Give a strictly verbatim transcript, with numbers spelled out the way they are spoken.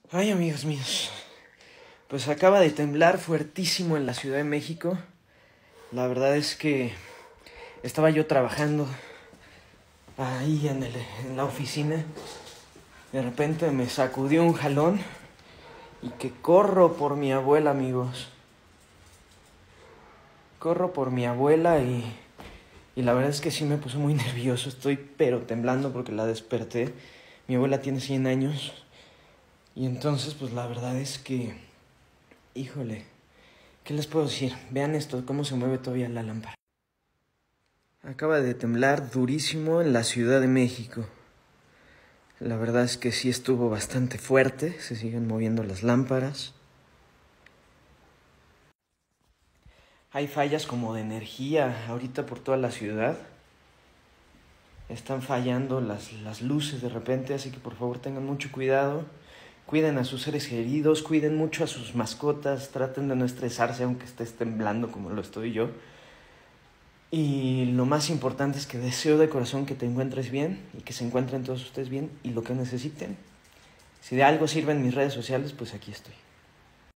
Ay, amigos míos, pues acaba de temblar fuertísimo en la Ciudad de México. La verdad es que estaba yo trabajando ahí en, el, en la oficina. De repente me sacudió un jalón y que corro por mi abuela, amigos. Corro por mi abuela y, y la verdad es que sí me puso muy nervioso. Estoy pero temblando porque la desperté. Mi abuela tiene cien años. Y entonces, pues la verdad es que, híjole, ¿qué les puedo decir? Vean esto, cómo se mueve todavía la lámpara. Acaba de temblar durísimo en la Ciudad de México. La verdad es que sí estuvo bastante fuerte, se siguen moviendo las lámparas. Hay fallas como de energía ahorita por toda la ciudad. Están fallando las, las luces de repente, así que por favor tengan mucho cuidado. Cuiden a sus seres queridos, cuiden mucho a sus mascotas, traten de no estresarse aunque estés temblando como lo estoy yo. Y lo más importante es que deseo de corazón que te encuentres bien y que se encuentren todos ustedes bien y lo que necesiten. Si de algo sirven mis redes sociales, pues aquí estoy.